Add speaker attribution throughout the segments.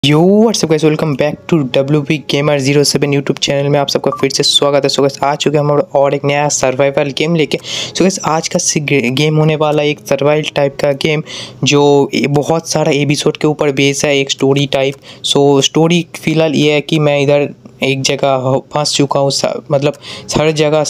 Speaker 1: Yo WhatsApp guys, welcome back to WP Gamer 07 YouTube channel में आप सबका फिर से स्वागत है। सो गाइस आ चुके हम और एक नया सर्वाइवल गेम लेके। सो गाइस आज का गेम होने वाला एक सर्वाइवल टाइप का गेम जो बहुत सारा एपिसोड के ऊपर बेस है, एक स्टोरी टाइप। सो स्टोरी फिलहाल ये है कि मैं इधर एक जगह फंस चुका हूँ, मतलब हर जगह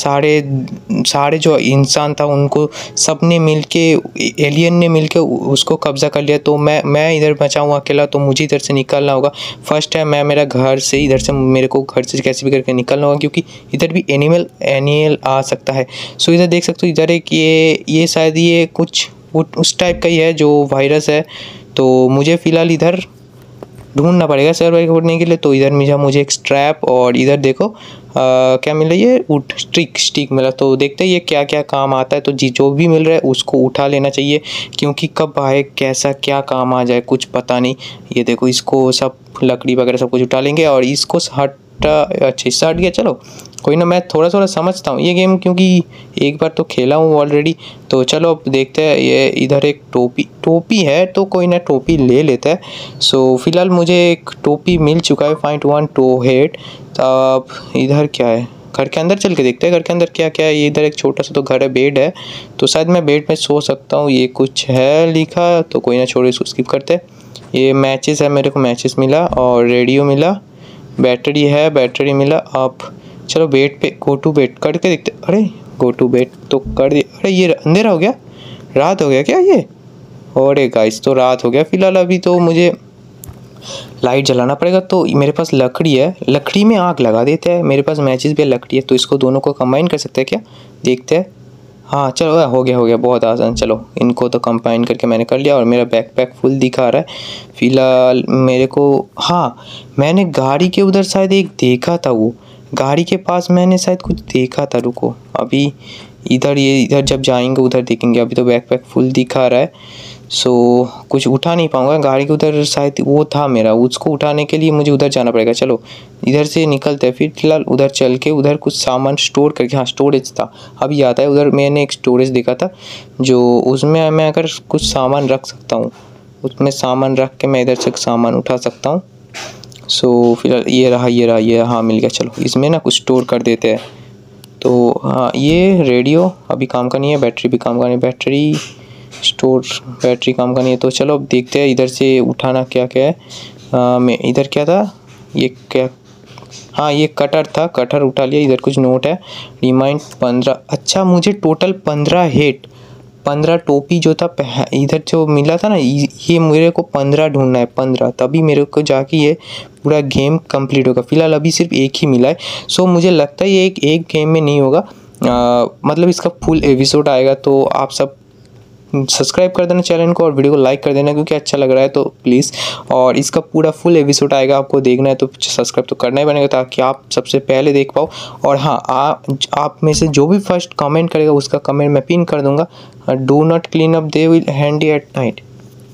Speaker 1: सारे जो इंसान था उनको सबने मिलके एलियन ने मिलके उसको कब्जा कर लिया। तो मैं इधर बचा हूँ अकेला, तो मुझे इधर से निकलना होगा। फर्स्ट टाइम मैं मेरा घर से इधर से मेरे को घर से कैसे भी करके निकलना होगा, क्योंकि इधर भी एनिमल आ सकता है। सो इधर देख सकते हो, इधर एक ये शायद ये कुछ उस टाइप का ही है जो वायरस है। तो मुझे फ़िलहाल इधर ढूंढना पड़ेगा सर्वाइव करने के लिए। तो इधर मुझे एक स्ट्रैप और इधर देखो क्या मिला, ये स्टिक मिला। तो देखते हैं ये क्या क्या काम आता है। तो जो भी मिल रहा है उसको उठा लेना चाहिए, क्योंकि कब आए कैसा क्या काम आ जाए कुछ पता नहीं। ये देखो इसको सब लकड़ी वगैरह सब कुछ उठा लेंगे और इसको अच्छा इससे हट गया। चलो कोई ना, मैं थोड़ा समझता हूँ ये गेम, क्योंकि एक बार तो खेला हूँ ऑलरेडी। तो चलो अब देखते हैं। ये इधर एक टोपी है, तो कोई ना टोपी ले लेता है। सो फिलहाल मुझे एक टोपी मिल चुका है, फाइंड वन टो हेड। अब इधर क्या है, घर के अंदर चल के देखते हैं घर के अंदर क्या क्या है। ये इधर एक छोटा सा तो घर है, बेड है, तो शायद मैं बेड में सो सकता हूँ। ये कुछ है लिखा, तो कोई ना छोड़ो, इसको स्किप करते हैं। ये मैचेस है, मेरे को मैचेस मिला और रेडियो मिला, बैटरी है, बैटरी मिला। अब चलो बेड पे गो टू बेड करके देखते। अरे गो टू बेड तो कर दिया। अरे ये अंधेरा हो गया, रात हो गया क्या ये? अरे गाइस तो रात हो गया। फिलहाल अभी तो मुझे लाइट जलाना पड़ेगा। तो मेरे पास लकड़ी है, लकड़ी में आग लगा देते हैं। मेरे पास मैचेस भी है, लकड़ी है, तो इसको दोनों को कंबाइन कर सकते हैं क्या, देखते हैं। हाँ चलो हो गया बहुत आसान। चलो इनको तो कंबाइन करके मैंने कर लिया और मेरा बैकपैक फुल दिखा रहा है फिलहाल मेरे को। हाँ मैंने गाड़ी के उधर शायद एक देखा था, वो गाड़ी के पास मैंने शायद कुछ देखा था। रुको अभी इधर जब जाएंगे उधर देखेंगे। अभी तो बैकपैक फुल दिखा रहा है, सो कुछ उठा नहीं पाऊँगा। गाड़ी के उधर शायद वो था मेरा, उसको उठाने के लिए मुझे उधर जाना पड़ेगा। चलो इधर से निकलते हैं। फिर फिलहाल उधर चल के उधर कुछ सामान स्टोर करके, हाँ स्टोरेज था अभी आता है। उधर मैंने एक स्टोरेज देखा था जो उसमें मैं अगर कुछ सामान रख सकता हूँ, उसमें सामान रख के मैं इधर से सामान उठा सकता हूँ। सो फिलहाल ये रहा, हाँ मिल गया। चलो इसमें ना कुछ स्टोर कर देते हैं। तो हाँ ये रेडियो अभी काम का नहीं है, बैटरी भी काम का नहीं, बैटरी स्टोर बैटरी काम का नहीं है। तो चलो अब देखते हैं इधर से उठाना क्या क्या है। मैं इधर क्या था, ये क्या, हाँ ये कटर था, कटर उठा लिया। इधर कुछ नोट है, रिमाइंड 15। अच्छा मुझे टोटल 15 हेड 15 टोपी जो था इधर जो मिला था ना, ये मेरे को 15 ढूंढना है, 15, तभी मेरे को जाके ये पूरा गेम कंप्लीट होगा। फिलहाल अभी सिर्फ एक ही मिला है। सो मुझे लगता है ये एक गेम में नहीं होगा, मतलब इसका फुल एपिसोड आएगा। तो आप सब सब्सक्राइब कर देना चैनल को और वीडियो को लाइक कर देना, क्योंकि अच्छा लग रहा है तो प्लीज़। और इसका पूरा फुल एपिसोड आएगा, आपको देखना है तो सब्सक्राइब तो करना ही बनेगा, ताकि आप सबसे पहले देख पाओ। और हाँ आप में से जो भी फर्स्ट कमेंट करेगा उसका कमेंट मैं पिन कर दूंगा। Do not clean up, they will handy at night.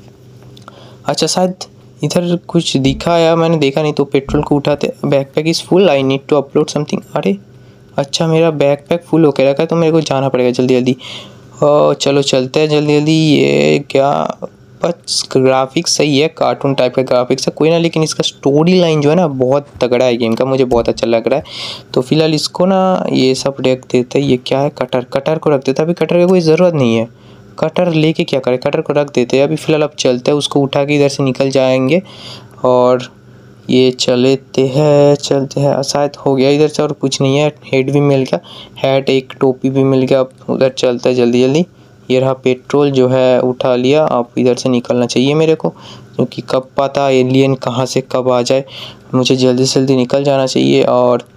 Speaker 1: अच्छा शायद इधर कुछ दिखा या मैंने देखा नहीं। तो पेट्रोल को उठाते, backpack is full, I need to upload something. अरे अच्छा मेरा बैकपैक फुल होकर रखा है, तो मेरे को जाना पड़ेगा जल्दी। चलो चलते हैं जल्दी। ये क्या, बस ग्राफिक्स सही है, कार्टून टाइप का ग्राफिक्स है, कोई ना। लेकिन इसका स्टोरी लाइन जो है ना बहुत तगड़ा है गेम का, मुझे बहुत अच्छा लग रहा है। तो फिलहाल इसको ना ये सब रख देते हैं। ये क्या है, कटर को रख देते हैं। अभी कटर की कोई ज़रूरत नहीं है, कटर लेके क्या करें, कटर को रख देते हैं अभी। फ़िलहाल अब चलते हैं, उसको उठा के इधर से निकल जाएंगे। और ये चलते हैं, शायद हो गया इधर से। और कुछ नहीं है, हेड भी मिल गया, हेड एक टोपी भी मिल गया। अब उधर चलता है जल्दी। ये रहा पेट्रोल जो है उठा लिया। अब इधर से निकलना चाहिए मेरे को, क्योंकि कब पता एलियन कहाँ से कब आ जाए, मुझे जल्दी से जल्दी निकल जाना चाहिए। और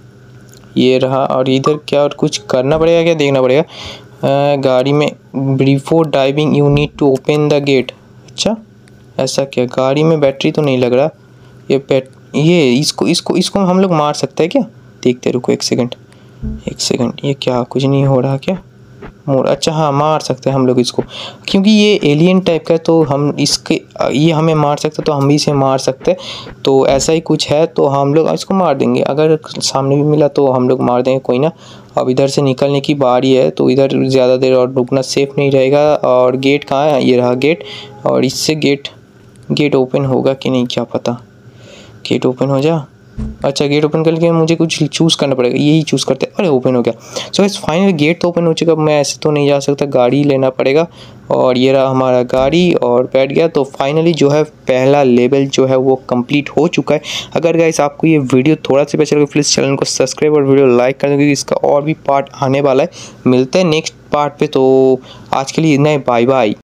Speaker 1: ये रहा, और इधर क्या और कुछ करना पड़ेगा क्या, देखना पड़ेगा। गाड़ी में before driving you need to open the gate. अच्छा ऐसा क्या, गाड़ी में बैटरी तो नहीं लग रहा। ये इसको हम लोग मार सकते हैं क्या, देखते रुको एक सेकंड। ये क्या, कुछ नहीं हो रहा क्या, अच्छा हाँ मार सकते हैं हम लोग इसको, क्योंकि ये एलियन टाइप का है। तो हम ये हमें मार सकते, तो हम भी इसे मार सकते। तो ऐसा ही कुछ है, तो हम लोग इसको मार देंगे। अगर सामने भी मिला तो हम लोग मार देंगे, कोई ना। अब इधर से निकलने की बारी है, तो इधर ज़्यादा देर और रुकना सेफ नहीं रहेगा। और गेट कहाँ है, ये रहा गेट। और इससे गेट ओपन होगा कि नहीं क्या पता। गेट ओपन हो जा। अच्छा गेट ओपन करने के लिए मुझे कुछ चूज़ करना पड़ेगा, यही चूज़ करते हैं। अरे ओपन हो गया। सो गाइस फाइनली गेट तो ओपन हो चुका। मैं ऐसे तो नहीं जा सकता, गाड़ी लेना पड़ेगा। और ये रहा हमारा गाड़ी और बैठ गया। तो फाइनली जो है पहला लेवल जो है वो कंप्लीट हो चुका है। अगर गाइस आपको ये वीडियो थोड़ा सा अच्छा लगे प्लीज़ चैनल को सब्सक्राइब और वीडियो लाइक कर दें, क्योंकि इसका और भी पार्ट आने वाला है। मिलते हैं नेक्स्ट पार्ट पे। तो आज के लिए इतना ही, बाय बाय।